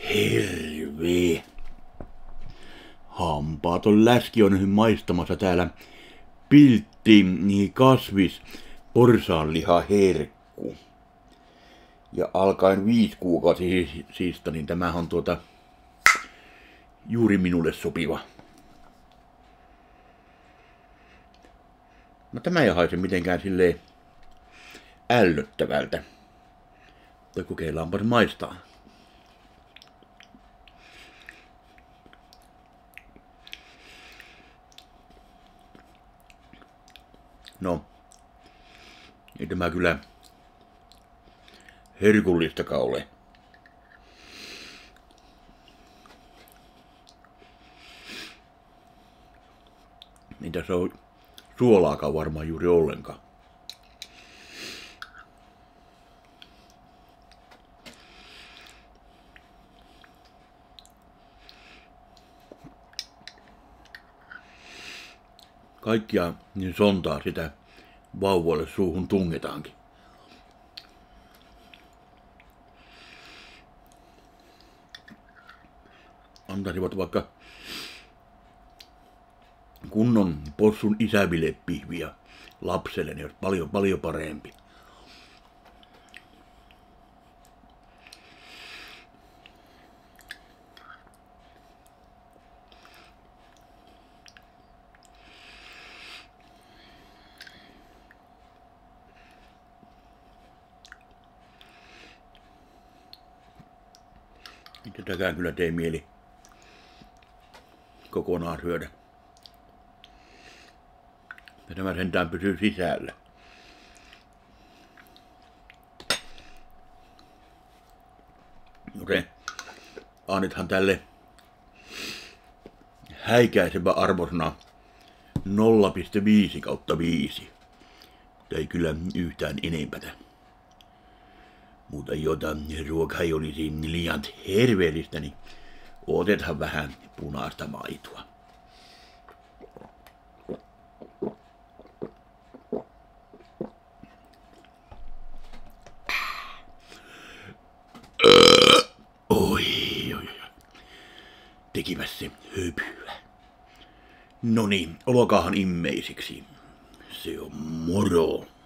Herve. Hampaaton läski on maistamassa täällä piltti kasvis porsaanliha herkku. Ja alkaen 5 kuukausista, niin tämä on juuri minulle sopiva. No tämä ei haise mitenkään silleen ällöttävältä. Tai kokeillaanpas maistaa. No, ei tämä kyllä herkullistakaan ole. Niin tässä on suolaakaan varmaan juuri ollenkaan. Kaikkia niin sontaa sitä vauvoille suuhun tungetaankin. Antaisivat vaikka kunnon possun isäbilepihviä lapselle, niin olisi paljon parempi. Tätäkään kyllä tee mieli kokonaan syödä. Ja tämä sentään pysyy sisällä. Okei. Annethan tälle häikäisevä arvosana 0,5/5. Mutta ei kyllä yhtään enempätä. Mutta jotain ruokaa ei olisi liian terveellistä, niin otetaan vähän punaista maitoa. Oi. Tekipäs se höpyä. Noniin, olkaahan immeisiksi. Se on moro.